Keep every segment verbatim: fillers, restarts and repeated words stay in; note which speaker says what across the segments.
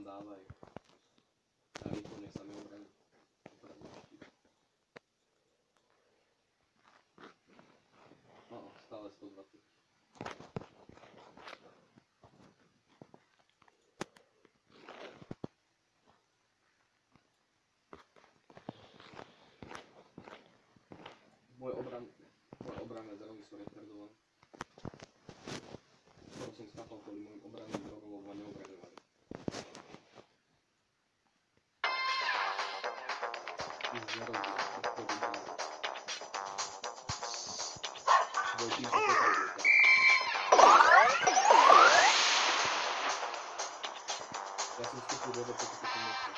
Speaker 1: dávaj. A rýchlo nech sa mi obraní. No, stále sto dvadsať. Môj obran... Môj obranné zrovy sú retardované. Skoro som skápal kvôli môjim obranným zrovom, lebo ma neobraňovali. Už zrovy, to vybrali. Tvoj tým sa potrebuje teraz. Ja som vstúpil do roboty, keď som nechcel.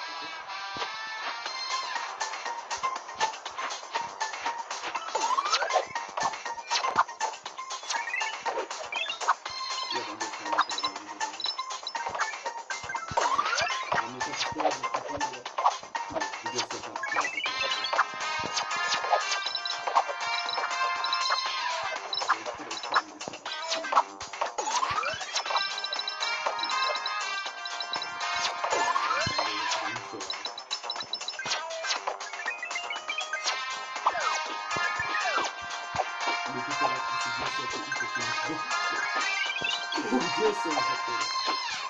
Speaker 1: Где сон такой?